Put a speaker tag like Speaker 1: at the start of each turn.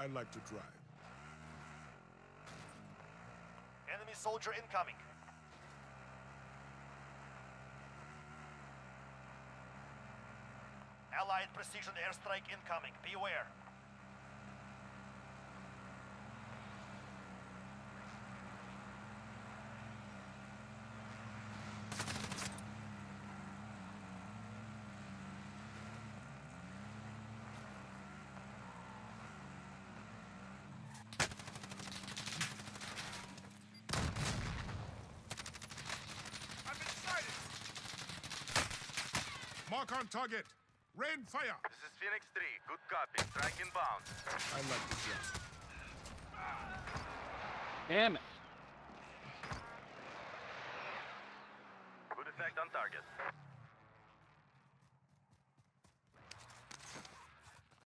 Speaker 1: I like to drive.
Speaker 2: Enemy soldier incoming. Allied precision airstrike incoming. Beware.
Speaker 1: Mark on target. Rain fire.
Speaker 3: This is Phoenix 3. Good copy. Strike inbound.
Speaker 1: I like to drive.
Speaker 4: Damn it.
Speaker 3: Good effect on target.